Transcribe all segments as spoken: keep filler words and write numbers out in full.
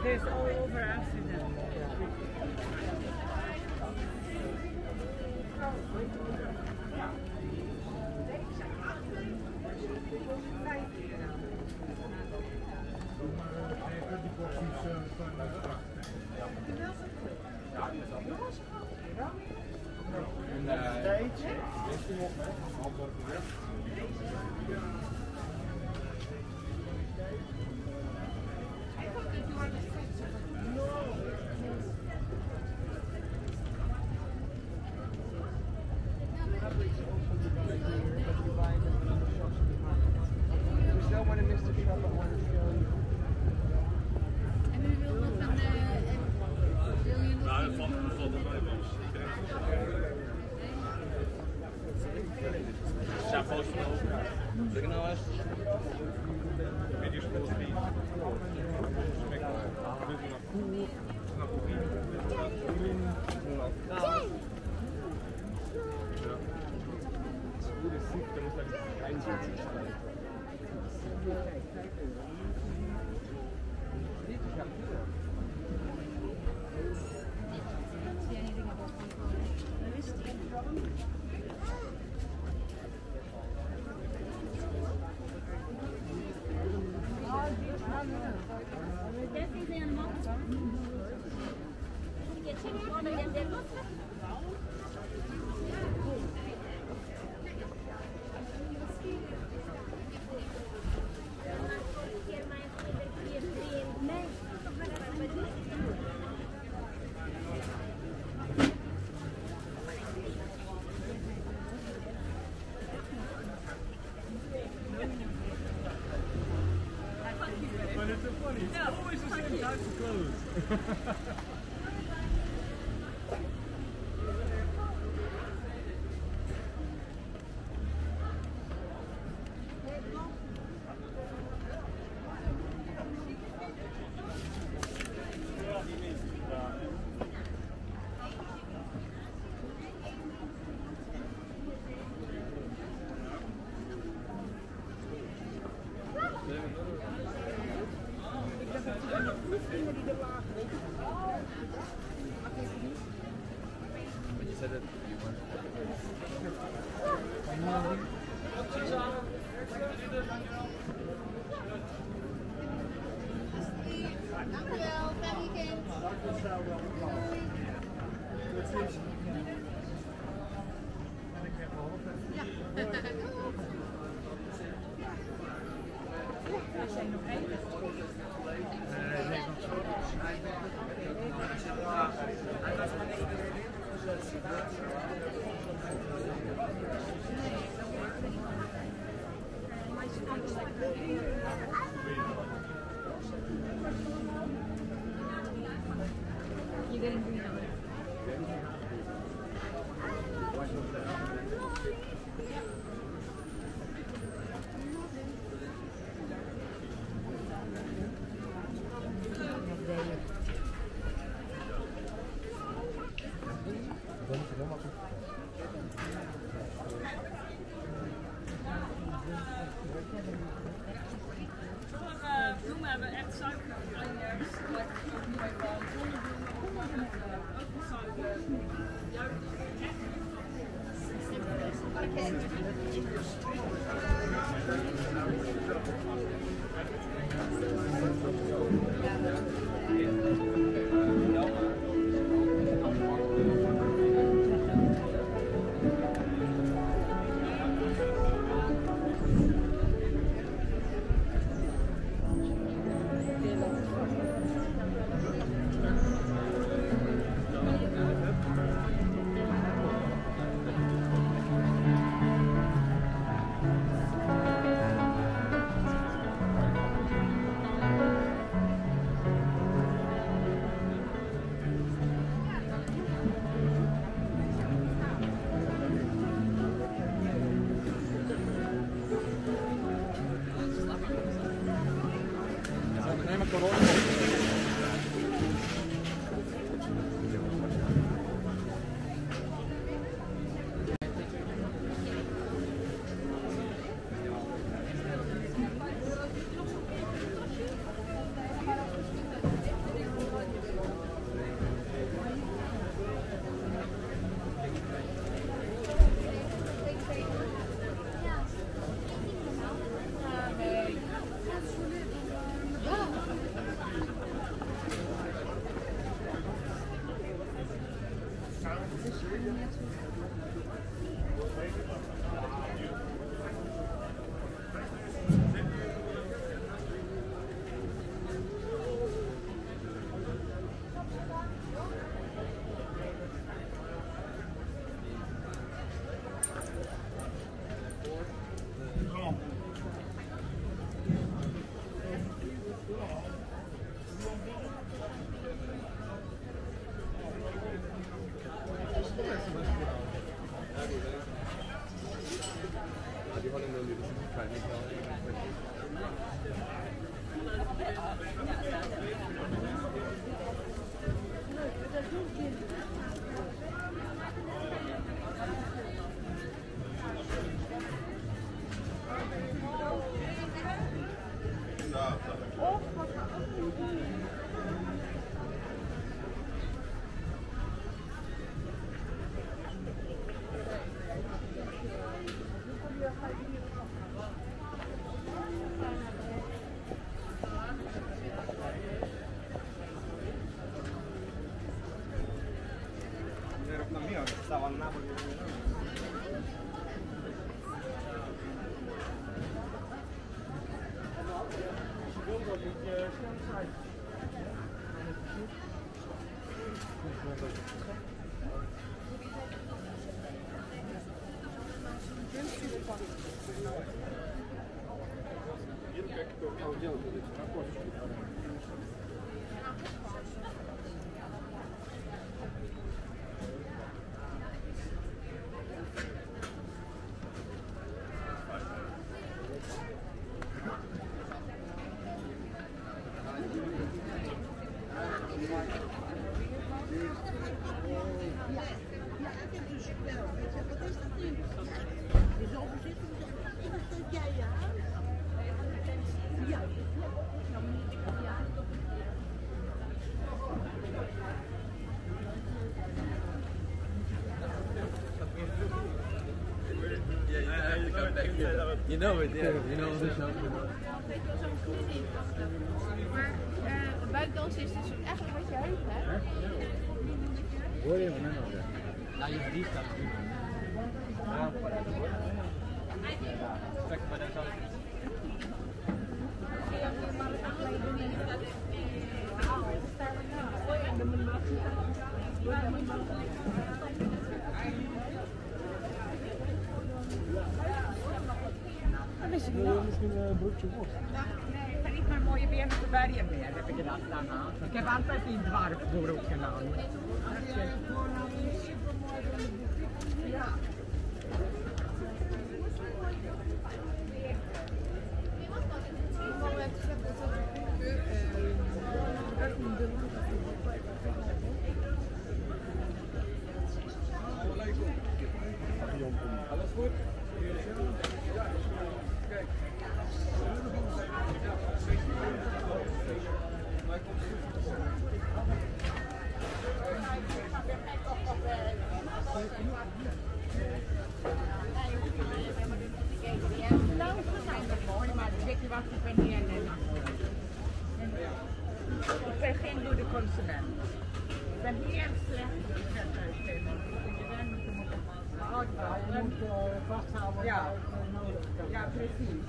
There's all over Amsterdam. You know it, yeah. You know the show. Maar uh, buikdansen is dus eigenlijk wat je heup, hè? Hoor je hem nou? Ja, je verliest dat natuurlijk. Ja. Kijk, maar dat zou ik misschien een broekje worst. Nee, ik ga niet mijn mooie benen erbij meer, heb ik gedacht daarna. Ik heb altijd die dwarfbroek gedaan. Ja. Alles goed? Kijk. Ik ben geen goede consument. Ik ben heel slecht in het uitgeven. Je moet uh, vasthouden ja. wat je nodig hebt. Ja, precies.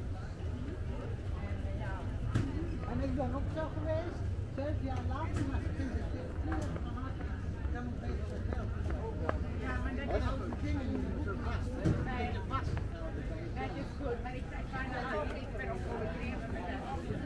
En ik ben ook zo geweest, zeven jaar later, maar ze vinden het heel goed. Dan moet ik het geld. Ja, maar dat is ook de dingen die je moet vast. nee, vast. Dat is goed, maar ik zeg bijna ook, ik ben ook voor het eerst met dat.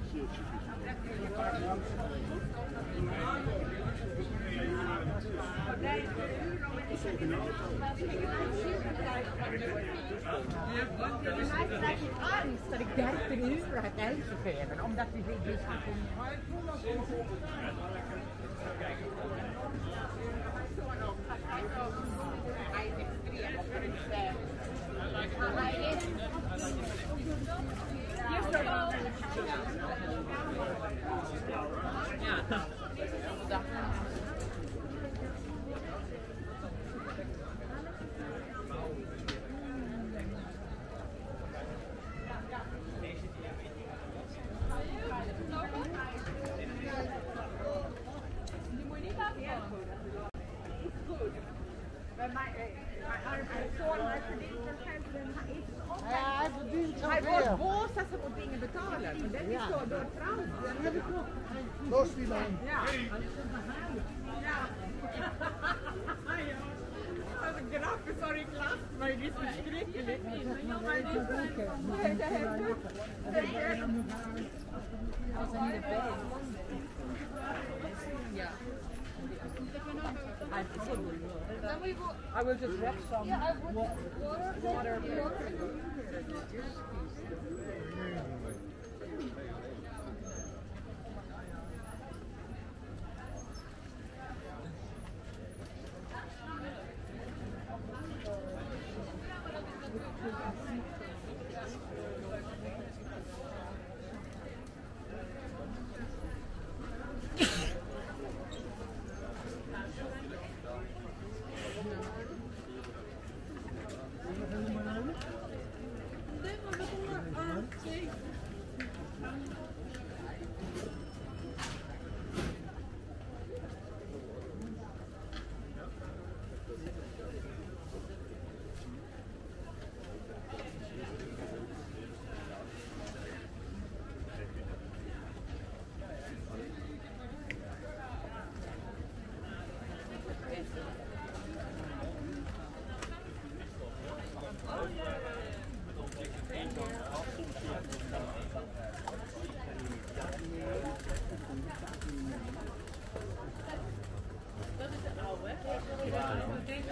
Mij krijg ik angst dat ik dertien uur heb uitgegeven, omdat die video's gaan doen. Maar ik voel dat goed. Hij is extreem op de ster. Maar hij is... Ja. Bij mij, mijn arm en zoon, hij verdient waarschijnlijk iets op. Ja, hij verdient zoveel. Hij wordt boos als hij moet dingen betalen. Maar dat is zo door trouw. Dat heb ik ook. Los die man. Ja. Ja. Dat is een grapje, sorry ik lach, maar het is verschrikkelijk. Maar het is nee, dat heeft het. Als hij niet erbij is. Ja. I will just wrap some yeah, water. water.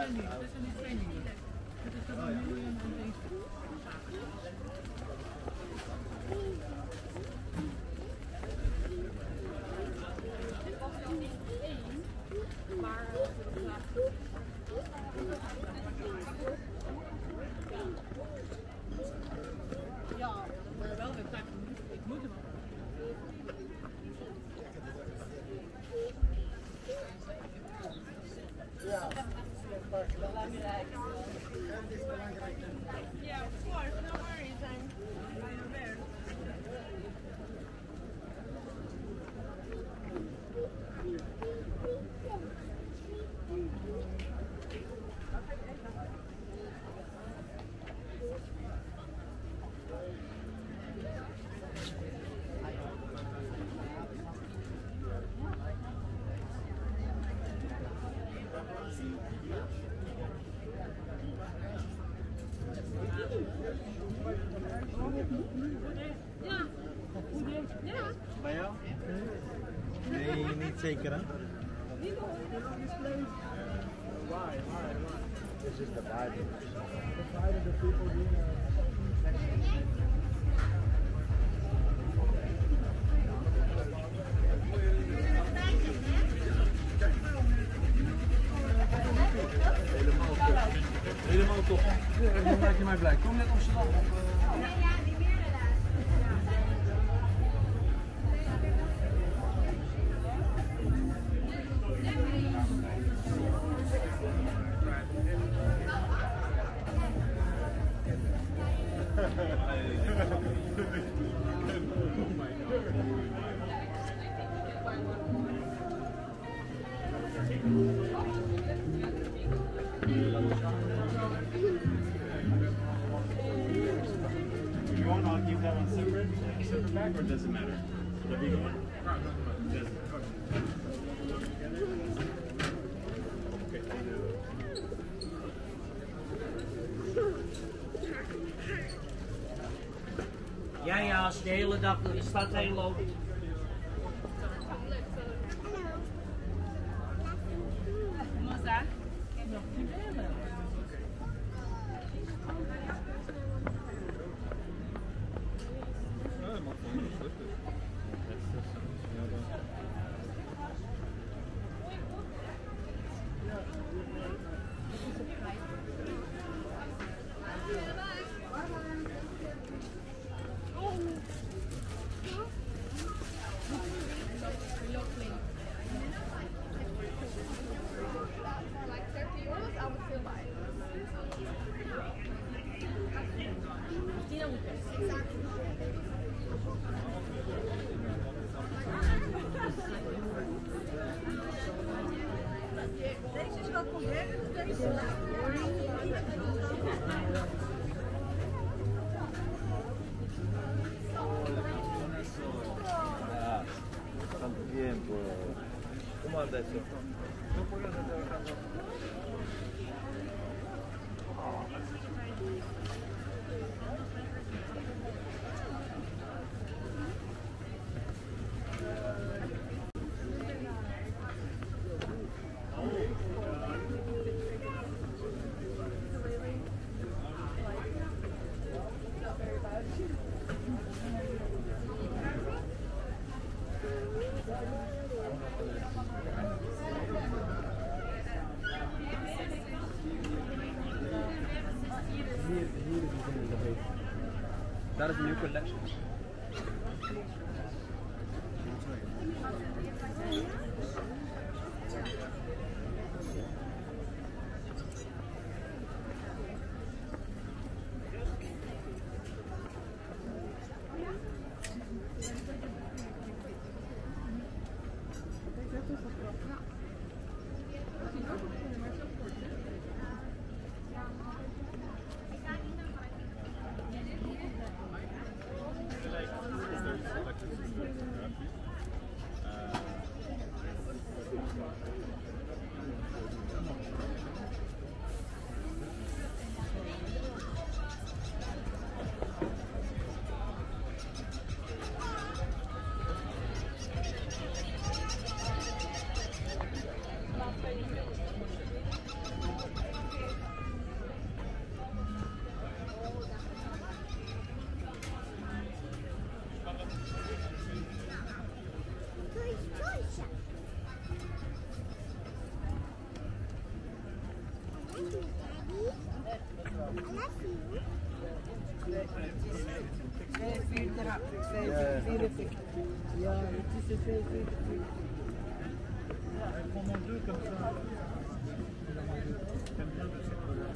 zijn niet. Dat zijn die twee nieuwe. Dat is de vanille en deze. Yeah, of course, no worries. I'm right there. Bij jou? Nee, niet zeker hè? Why? Why? Why? This is the Bible. The Bible, the people doing Helemaal top. Helemaal top. Dan maak je mij blij. Kom net Amsterdam op. Uh... You want, I'll keep that one separate, separate back, or does it matter? Whatever you want? Doesn't. Ja, ja, als je de hele dag door de stad heen loopt. Moza? Deze is wat moderner, deze is Ah, tanto tiempo. ¿Cómo anda eso? That is a new collection. c'est fait. Ja, ik vond nog deux comme ça. J'aime bien de cette couleur.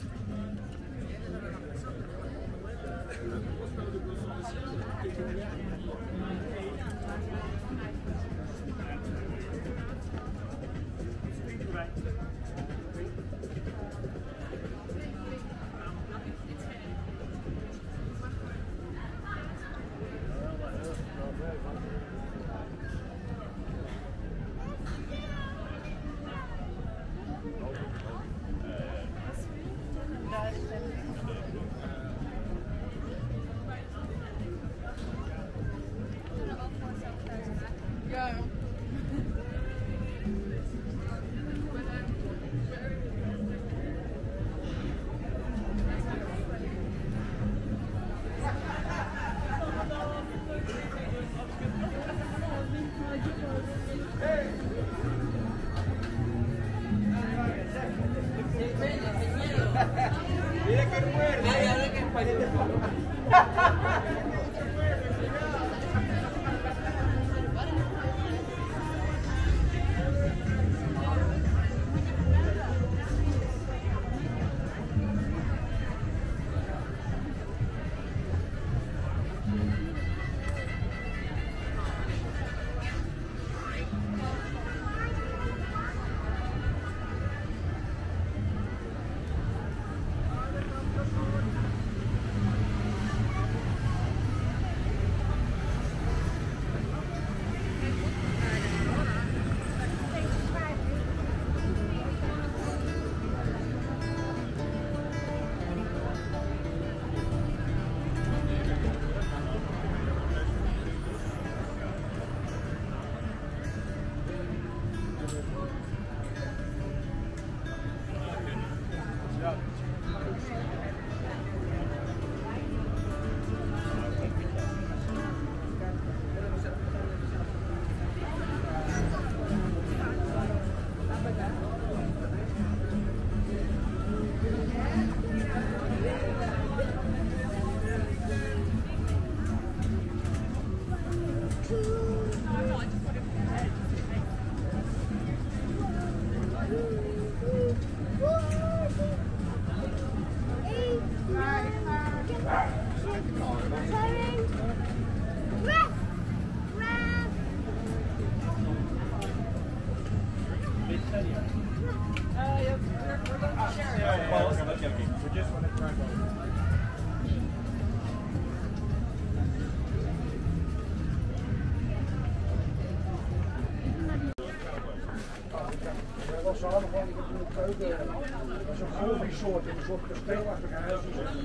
Dat is een golfresort in een soort kasteelachtige huis.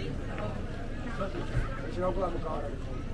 Die zijn ook wel aan elkaar.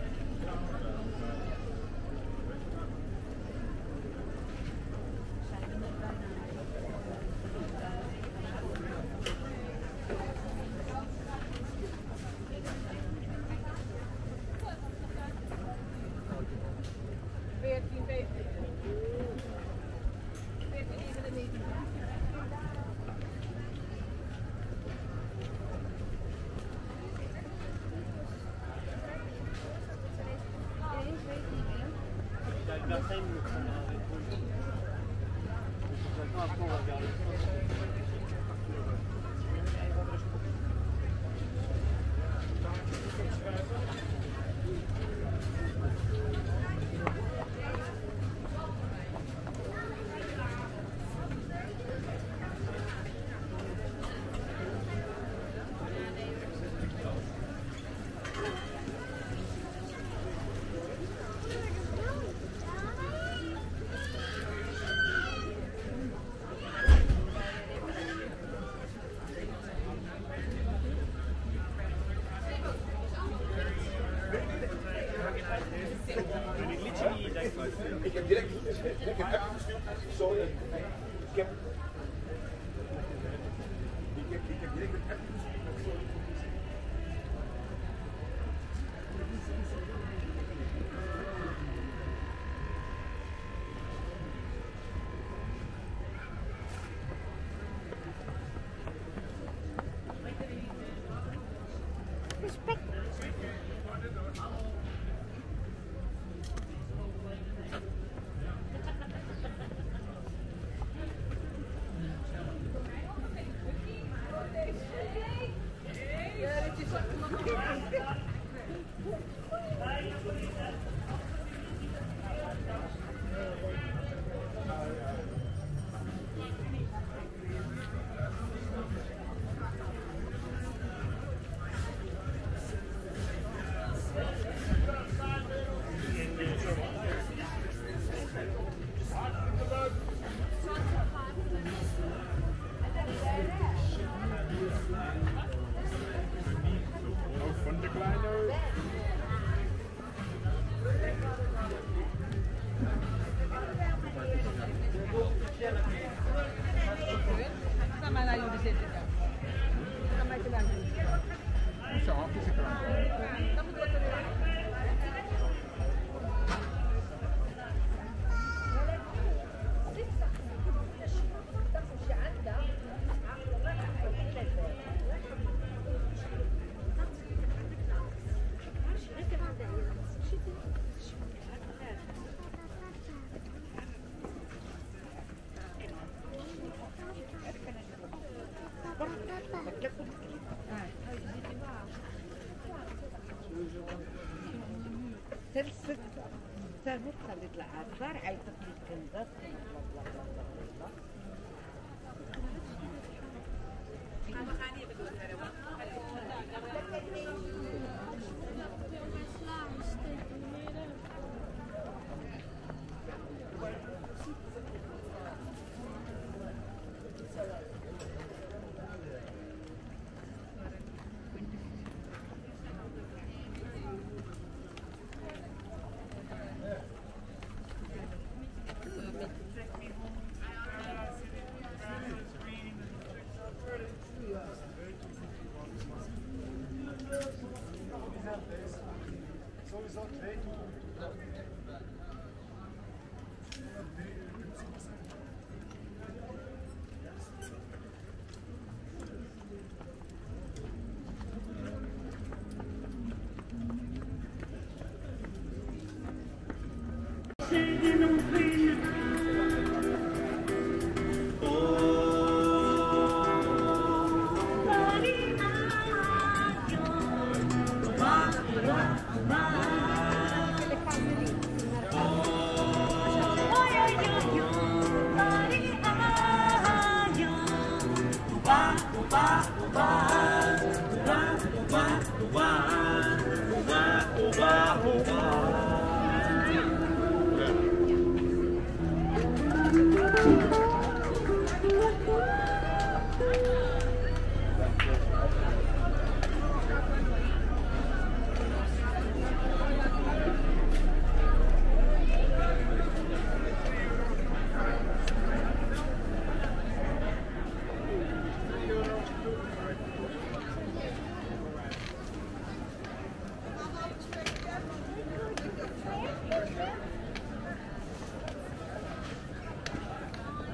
Ik heb direct ik heb even gestuurd. Sorry. Ik heb ik heb ik heb direct een app gestuurd. Respect. ترسل تربط خليت لها صار عيطت لي كنزات بلا بلا بلا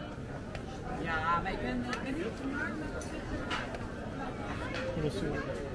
Ja, maar ik ben, ik ben niet te maken.